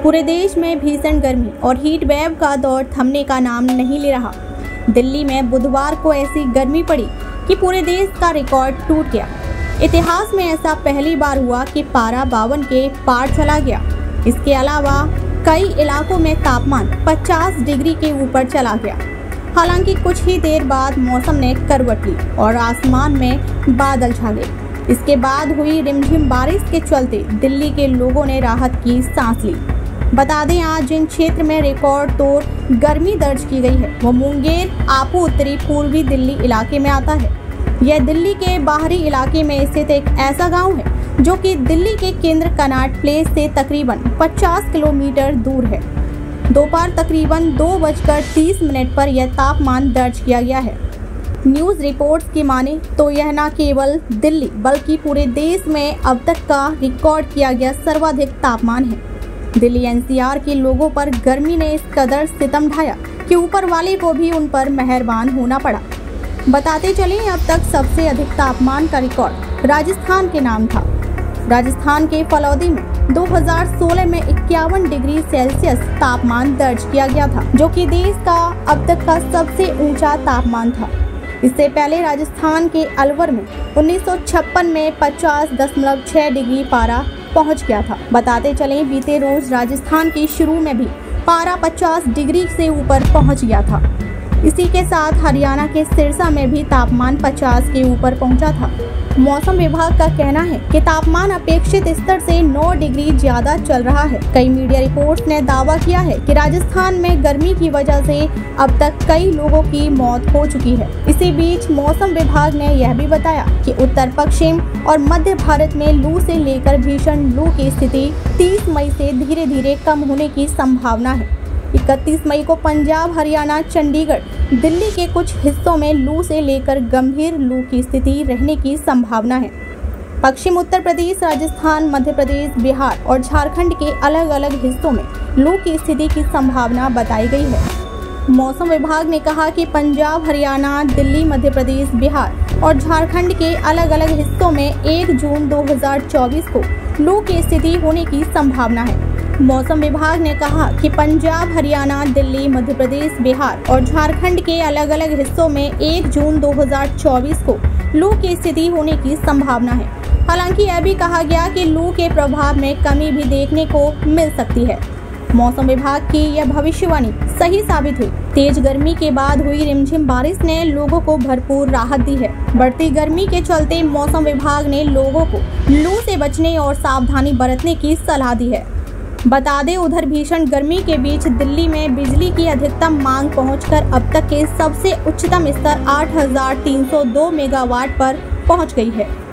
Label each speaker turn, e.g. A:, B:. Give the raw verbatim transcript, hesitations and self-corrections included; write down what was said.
A: पूरे देश में भीषण गर्मी और हीट वेव का दौर थमने का नाम नहीं ले रहा। दिल्ली में बुधवार को ऐसी गर्मी पड़ी कि पूरे देश का रिकॉर्ड टूट गया। इतिहास में ऐसा पहली बार हुआ कि पारा बावन के पार चला गया। इसके अलावा कई इलाकों में तापमान पचास डिग्री के ऊपर चला गया। हालांकि कुछ ही देर बाद मौसम ने करवट ली और आसमान में बादल छा गए। इसके बाद हुई रिमझिम बारिश के चलते दिल्ली के लोगों ने राहत की सांस ली। बता दें, आज जिन क्षेत्र में रिकॉर्ड तोड़ गर्मी दर्ज की गई है वो मुंगेर आपू उत्तरी पूर्वी दिल्ली इलाके में आता है। यह दिल्ली के बाहरी इलाके में स्थित एक ऐसा गांव है जो कि दिल्ली के केंद्र कनॉट प्लेस से तकरीबन पचास किलोमीटर दूर है। दोपहर तकरीबन दो बजकर तीस मिनट पर यह तापमान दर्ज किया गया है। न्यूज़ रिपोर्ट्स की माने तो यह न केवल दिल्ली बल्कि पूरे देश में अब तक का रिकॉर्ड किया गया सर्वाधिक तापमान है। दिल्ली एन सी आर के लोगों पर गर्मी ने इस कदर सितम ढाया कि ऊपर वाले को भी उन पर मेहरबान होना पड़ा। बताते चले, अब तक सबसे अधिक तापमान का रिकॉर्ड राजस्थान के नाम था। राजस्थान के फलौदी में दो हज़ार सोलह में इक्यावन डिग्री सेल्सियस तापमान दर्ज किया गया था, जो कि देश का अब तक का सबसे ऊंचा तापमान था। इससे पहले राजस्थान के अलवर में उन्नीस सौ छप्पन में पचास दशमलव छह डिग्री पारा पहुंच गया था। बताते चलें, बीते रोज राजस्थान के शुरू में भी पारा पचास डिग्री से ऊपर पहुंच गया था। इसी के साथ हरियाणा के सिरसा में भी तापमान पचास के ऊपर पहुंचा था। मौसम विभाग का कहना है कि तापमान अपेक्षित स्तर से नौ डिग्री ज्यादा चल रहा है। कई मीडिया रिपोर्ट्स ने दावा किया है कि राजस्थान में गर्मी की वजह से अब तक कई लोगों की मौत हो चुकी है। इसी बीच मौसम विभाग ने यह भी बताया कि उत्तर पश्चिम और मध्य भारत में लू से लेकर भीषण लू की स्थिति तीस मई से धीरे धीरे कम होने की संभावना है। इकतीस मई को पंजाब, हरियाणा, चंडीगढ़, दिल्ली के कुछ हिस्सों में लू से लेकर गंभीर लू की स्थिति रहने की संभावना है। पश्चिम उत्तर प्रदेश, राजस्थान, मध्य प्रदेश, बिहार और झारखंड के अलग अलग हिस्सों में लू की स्थिति की संभावना बताई गई है। मौसम विभाग ने कहा कि पंजाब, हरियाणा, दिल्ली, मध्य प्रदेश, बिहार और झारखंड के अलग अलग हिस्सों में एक जून दो हज़ार चौबीस को लू की स्थिति होने की संभावना है। मौसम विभाग ने कहा कि पंजाब, हरियाणा, दिल्ली, मध्य प्रदेश, बिहार और झारखंड के अलग अलग हिस्सों में एक जून दो हज़ार चौबीस को लू की स्थिति होने की संभावना है। हालांकि यह भी कहा गया कि लू के प्रभाव में कमी भी देखने को मिल सकती है। मौसम विभाग की यह भविष्यवाणी सही साबित हुई। तेज गर्मी के बाद हुई रिमझिम बारिश ने लोगों को भरपूर राहत दी है। बढ़ती गर्मी के चलते मौसम विभाग ने लोगों को लू से बचने और सावधानी बरतने की सलाह दी है। बता दें, उधर भीषण गर्मी के बीच दिल्ली में बिजली की अधिकतम मांग पहुंचकर अब तक के सबसे उच्चतम स्तर आठ हज़ार तीन सौ दो मेगावाट पर पहुंच गई है।